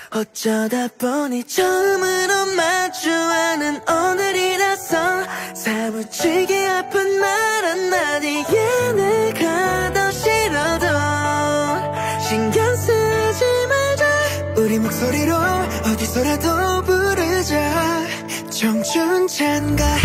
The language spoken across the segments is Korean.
어쩌다 보니 처음으로 마주하는 오늘이라서 사무치게 아픈 말 한마디에 내가 더 싫어도 신경 쓰지 말자. 우리 목소리로 어디서라도 부르자. 청춘 찬가.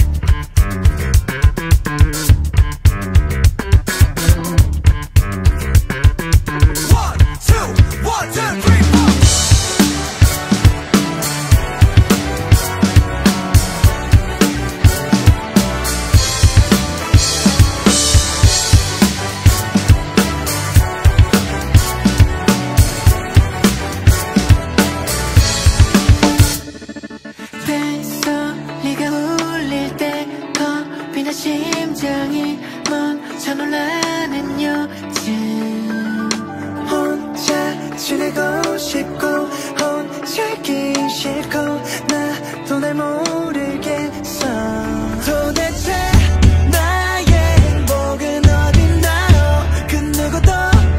심장이 멈춰 놀라는 요즘 혼자 지내고 싶고 혼자 있기 싫고 나도 날 모르겠어. 도대체 나의 행복은 어딨나요? 그 누구도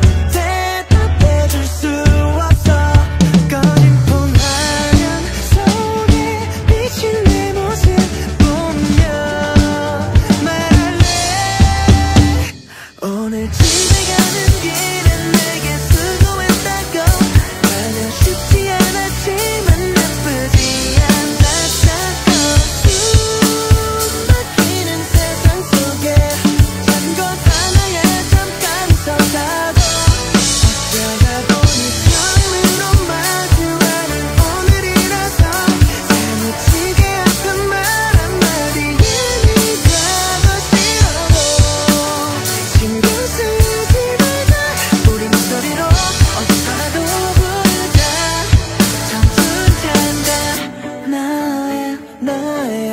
대답해줄 수 없어. 꺼진 폰 화면 속에 비친 내 모습 오늘 집에 가는 길은 내게 수고했다고 말하면 쉽지 않았지만 나쁘지 않았다고. 숨 막히는 세상 속에 작은 것 하나에 잠깐 서자고. 어쩌다 보니 처음으로 마주하는 오늘이라서 사무치게 아픈 말 한마디에 네가 더 싫어도 신경 쓰지 말자. 우리 목소리로 어디서라도 부르자. 청춘 찬가. 나의